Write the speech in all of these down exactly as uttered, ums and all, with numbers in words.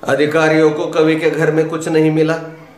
अधिकारियों को कवि के घर में कुछ नहीं मिला।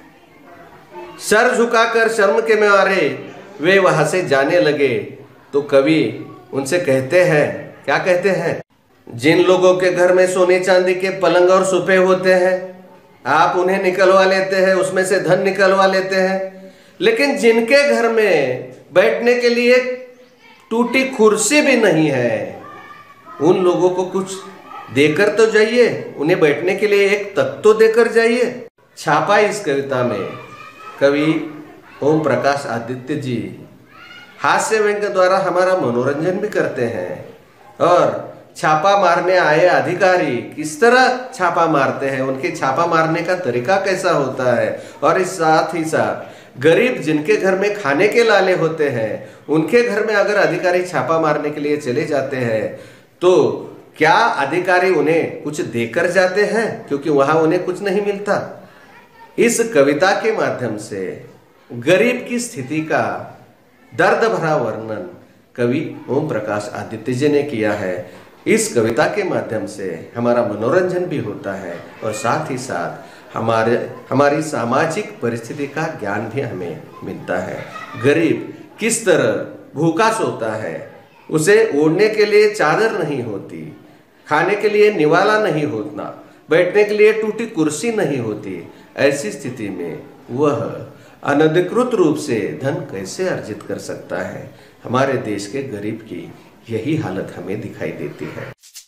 सर झुकाकर शर्म के मारे वे वहां से जाने लगे तो कवि उनसे कहते हैं, क्या कहते हैं? जिन लोगों के घर में सोने चांदी के पलंग और सोफे होते हैं आप उन्हें निकलवा लेते हैं, उसमें से धन निकलवा लेते हैं, लेकिन जिनके घर में बैठने के लिए टूटी कुर्सी भी नहीं है उन लोगों को कुछ देकर तो जाइए, उन्हें बैठने के लिए एक तख्त तो देकर जाइए। छापा इस कविता में कवि ओम प्रकाश आदित्य जी हास्य व्यंग्य द्वारा हमारा मनोरंजन भी करते हैं और छापा मारने आए अधिकारी किस तरह छापा मारते हैं, उनके छापा मारने का तरीका कैसा होता है, और इस साथ ही साथ गरीब जिनके घर में खाने के लाले होते हैं उनके घर में अगर अधिकारी छापा मारने के लिए चले जाते हैं तो क्या अधिकारी उन्हें कुछ देकर जाते हैं, क्योंकि वहां उन्हें कुछ नहीं मिलता। इस कविता के माध्यम से गरीब की स्थिति का दर्द भरा वर्णन कवि ओम प्रकाश आदित्य जी ने किया है। इस कविता के माध्यम से हमारा मनोरंजन भी होता है और साथ ही साथ हमारे हमारी सामाजिक परिस्थिति का ज्ञान भी हमें मिलता है। गरीब किस तरह भूखा सोता है, उसे ओढ़ने के लिए चादर नहीं होती, खाने के लिए निवाला नहीं होता, बैठने के लिए टूटी कुर्सी नहीं होती, ऐसी स्थिति में वह अनधिकृत रूप से धन कैसे अर्जित कर सकता है। हमारे देश के गरीब की यही हालत हमें दिखाई देती है।